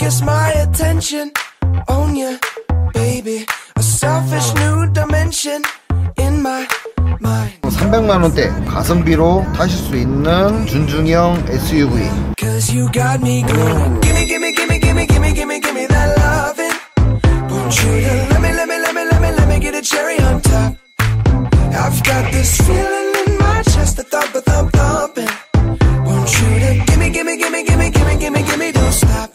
focus my attention on you, baby. A selfish new dimension in my mind. 300만원대 가성비로 타실 수 있는 준중형 SUV. Cause you got me going. Gimme, gimme, gimme, gimme, gimme, gimme, gimme that lovin'. Won't you let me get a cherry on top. I've got this feeling in my chest, the thump thumping. Won't you to gimme, gimme, gimme, gimme, gimme, gimme, gimme, don't stop.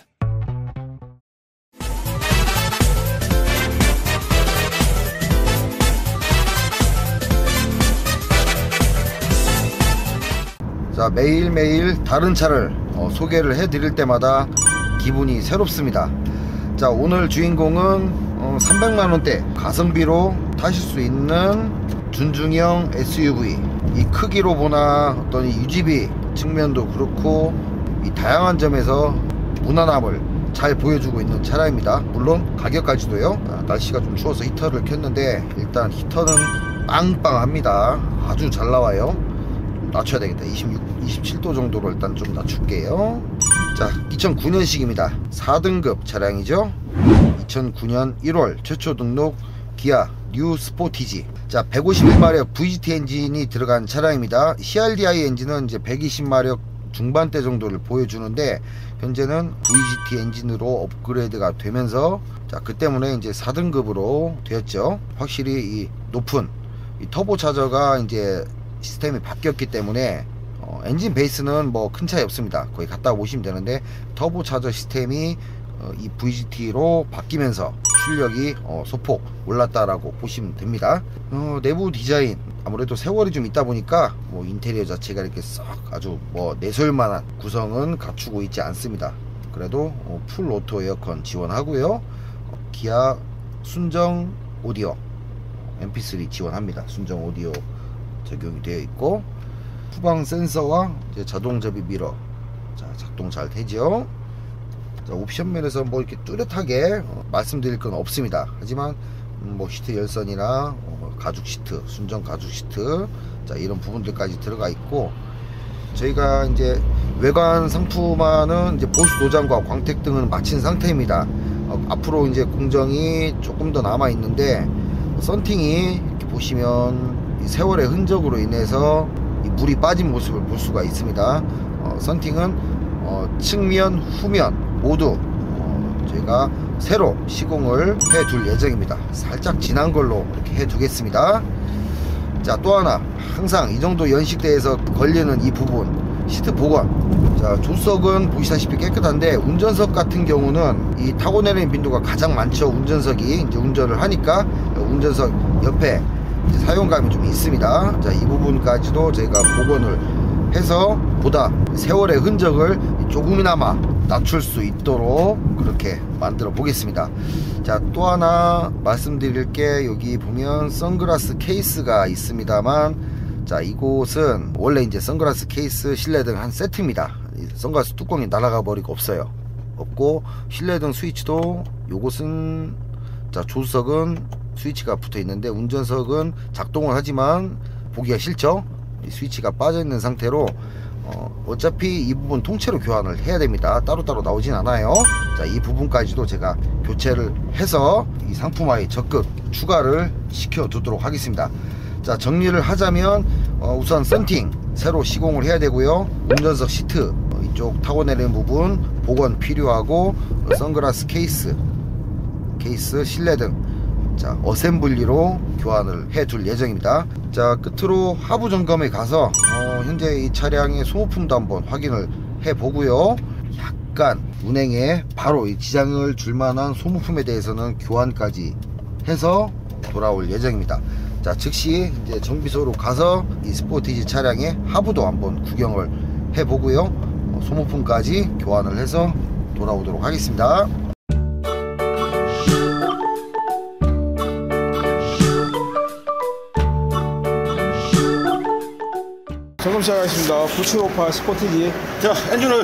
자, 매일매일 다른 차를 소개를 해드릴 때마다 기분이 새롭습니다. 자, 오늘 주인공은 300만원대 가성비로 타실 수 있는 준중형 SUV. 이 크기로 보나 어떤 이 유지비 측면도 그렇고 이 다양한 점에서 무난함을 잘 보여주고 있는 차량입니다. 물론 가격까지도요. 날씨가 좀 추워서 히터를 켰는데 일단 히터는 빵빵합니다. 아주 잘 나와요. 낮춰야 되겠다. 27도 정도로 일단 좀 낮출게요. 자, 2009년식입니다 4등급 차량이죠. 2009년 1월 최초 등록 기아 뉴 스포티지. 자, 151마력 VGT 엔진이 들어간 차량입니다. CRDI 엔진은 이제 120마력 중반대 정도를 보여주는데 현재는 VGT 엔진으로 업그레이드가 되면서 자, 그 때문에 이제 4등급으로 되었죠. 확실히 이 높은 이 터보 차저가 이제 시스템이 바뀌었기 때문에 엔진 베이스는 뭐 큰 차이 없습니다. 거의 갖다 보시면 되는데 터보 차저 시스템이 이 VGT로 바뀌면서 출력이 소폭 올랐다라고 보시면 됩니다. 내부 디자인 아무래도 세월이 좀 있다 보니까 뭐 인테리어 자체가 이렇게 썩 아주 뭐 내세울만한 구성은 갖추고 있지 않습니다. 그래도 풀 오토 에어컨 지원하고요. 기아 순정 오디오 MP3 지원합니다. 순정 오디오 적용이 되어 있고 후방 센서와 이제 자동 접이 미러 자, 작동 잘 되죠. 자, 옵션 면에서 뭐 이렇게 뚜렷하게 말씀드릴 건 없습니다. 하지만 뭐 시트 열선이나 가죽 시트, 순정 가죽 시트 자, 이런 부분들까지 들어가 있고 저희가 이제 외관 상품화는 이제 보수 도장과 광택 등은 마친 상태입니다. 앞으로 이제 공정이 조금 더 남아 있는데 썬팅이 이렇게 보시면 세월의 흔적으로 인해서 이 물이 빠진 모습을 볼 수가 있습니다. 썬팅은 측면, 후면 모두 저희가 새로 시공을 해 둘 예정입니다. 살짝 진한 걸로 이렇게 해 두겠습니다. 자, 또 하나 항상 이 정도 연식대에서 걸리는 이 부분 시트 복원. 자, 조석은 보시다시피 깨끗한데 운전석 같은 경우는 이 타고 내리는 빈도가 가장 많죠. 운전석이 이제 운전을 하니까 운전석 옆에 사용감이 좀 있습니다. 자, 이 부분까지도 저희가 복원을 해서 보다 세월의 흔적을 조금이나마 낮출 수 있도록 그렇게 만들어 보겠습니다. 자, 또 하나 말씀드릴 게 여기 보면 선글라스 케이스가 있습니다만 자, 이곳은 원래 이제 선글라스 케이스 실내등 한 세트입니다. 선글라스 뚜껑이 날아가 버리고 없고 실내등 스위치도 요것은 자, 조수석은 스위치가 붙어 있는데 운전석은 작동을 하지만 보기가 싫죠. 스위치가 빠져 있는 상태로 어차피 이 부분 통째로 교환을 해야 됩니다. 따로따로 나오진 않아요. 자, 이 부분까지도 제가 교체를 해서 이 상품화에 적극 추가를 시켜 두도록 하겠습니다. 자, 정리를 하자면 우선 썬팅 새로 시공을 해야 되고요. 운전석 시트 이쪽 타고 내리는 부분 복원 필요하고 선글라스 케이스 실내등 자, 어셈블리로 교환을 해 둘 예정입니다. 자, 끝으로 하부 점검에 가서 현재 이 차량의 소모품도 한번 확인을 해 보고요. 약간 운행에 바로 이 지장을 줄 만한 소모품에 대해서는 교환까지 해서 돌아올 예정입니다. 자, 즉시 이제 정비소로 가서 이 스포티지 차량의 하부도 한번 구경을 해 보고요. 소모품까지 교환을 해서 돌아오도록 하겠습니다. 점검 시작하겠습니다. 9758 스포티지. 자, 엔진을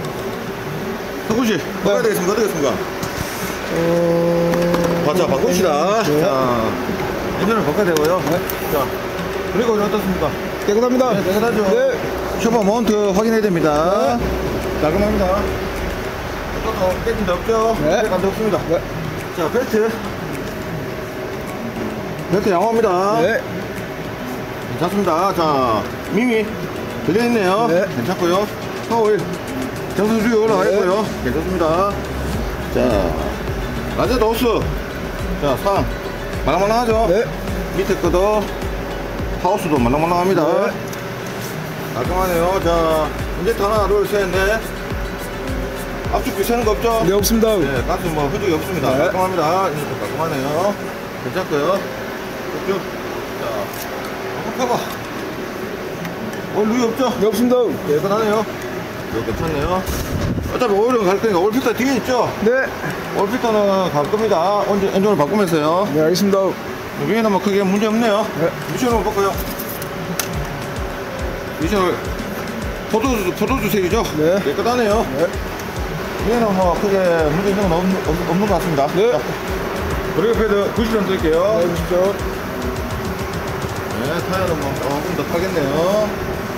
바꾸지. 바꿔야 되겠습니까? 어떻게 되겠습니까? 자, 바꿉시다. 네. 자, 엔진을 바꿔야 되고요. 네. 자, 그리고 어떻습니까? 깨끗합니다. 네, 깨끗하죠? 네. 슈퍼 마운트 확인해야 됩니다. 네. 깔끔합니다. 또 깨진 데 없죠? 네. 깨진 데 없습니다. 네. 자, 벨트 양호합니다. 네. 괜찮습니다. 자, 미미 들려있네요. 네. 괜찮고요. 파워일 정수주의 올라가 있고요. 괜찮습니다. 자, 라제드 호스. 자, 3 말랑말랑하죠? 네. 밑에 거도 하우스도 말랑말랑합니다. 네. 깔끔하네요. 자, 인젝터 하나, 둘, 셋, 넷. 압축기 새는 거 없죠? 네, 없습니다. 네, 가스 뭐 흔적이 없습니다. 네. 깔끔합니다. 인젝터 깔끔하네요. 괜찮고요. 쭉. 자, 커버. 루이 없죠? 네, 없습니다. 깨끗하네요. 이거 괜찮네요. 어차피 오일은 갈 거니까 오일 필터 뒤에 있죠? 네. 오일 필터는 갈 겁니다. 엔진을 바꾸면서요. 네, 알겠습니다. 위에는 뭐 크게 문제 없네요. 네. 미션을 볼까요? 미션을 포도주색이죠? 네. 깨끗하네요. 네. 위에는 뭐 크게 문제 있는 건 없는 것 같습니다. 네. 자, 브레이크 패드 90점 드릴게요. 네, 보십시오. 네, 타이어는 뭐 조금 더 타겠네요.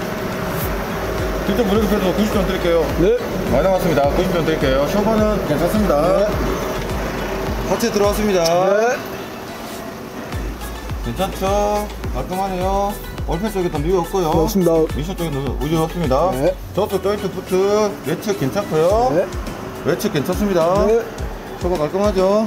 뒷쪽 브레이크 패드 90점 드릴게요. 네. 많이 남았습니다. 90점 드릴게요. 쇼버는 괜찮습니다. 하체 들어왔습니다. 네. 괜찮죠? 깔끔하네요. 올펜 쪽에도 누유 없고요. 네, 없습니다. 미션 쪽에도 우유 없습니다. 네. 저쪽 조인트 부트 외측 괜찮고요. 네. 외측 괜찮습니다. 네. 쇼버 깔끔하죠?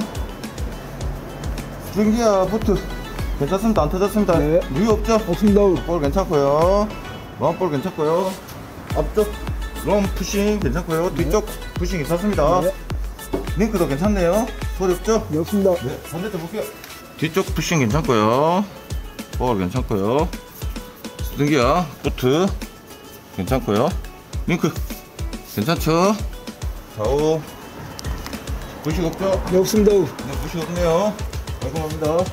스프링기어 부트 괜찮습니다. 안 터졌습니다. 네. 누유 없죠? 없습니다. 볼 괜찮고요. 마운볼 괜찮고요. 앞쪽 롬 푸싱 괜찮고요. 뒤쪽 푸싱 괜찮습니다. 네. 링크도 괜찮네요. 소리 없죠? 네, 없습니다. 네, 반대쪽 볼게요. 뒤쪽 푸싱 괜찮고요. 볼 괜찮고요. 스등기야 부트 괜찮고요. 링크 괜찮죠? 좌우 부식 없죠? 네, 없습니다. 네, 부식 없네요. 깔끔합니다.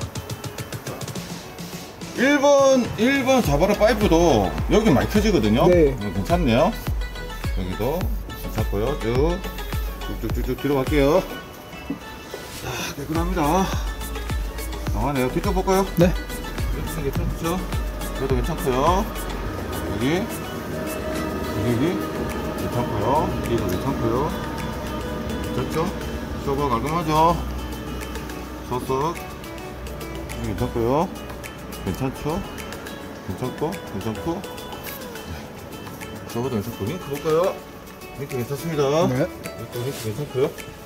1번 4번의 파이프도 여기 많이 켜지거든요. 네. 괜찮네요. 여기도 괜찮고요. 쭉쭉쭉쭉 뒤로 갈게요. 자, 깨끗합니다. 나가네요. 뒤쪽 볼까요? 네. 여기는 괜찮죠? 여기도 괜찮고요. 여기 괜찮고요. 여기도 괜찮고요. 됐죠? 쇼버 깔끔하죠? 소속 여기 괜찮고요. 괜찮죠? 괜찮고 쇼버도 괜찮고 링크 볼까요? 링크 괜찮습니다. 네. 링크 괜찮고요.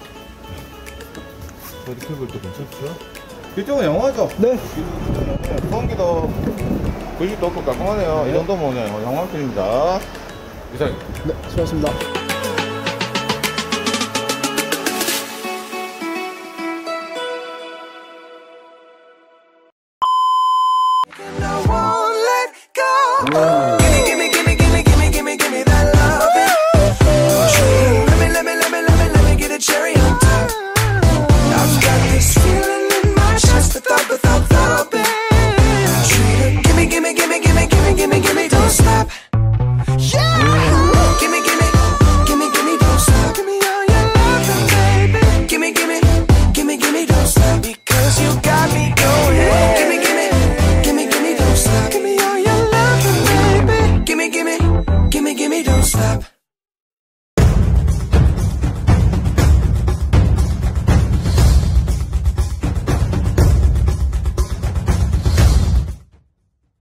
버디 케이블도 괜찮죠? 뒤쪽은 영화죠? 네. 소음기도 글씨도 없고 깔끔하네요. 이 정도면 그냥 영화 필입니다. 이상입니다. 네, 수고하셨습니다. And I won't let go.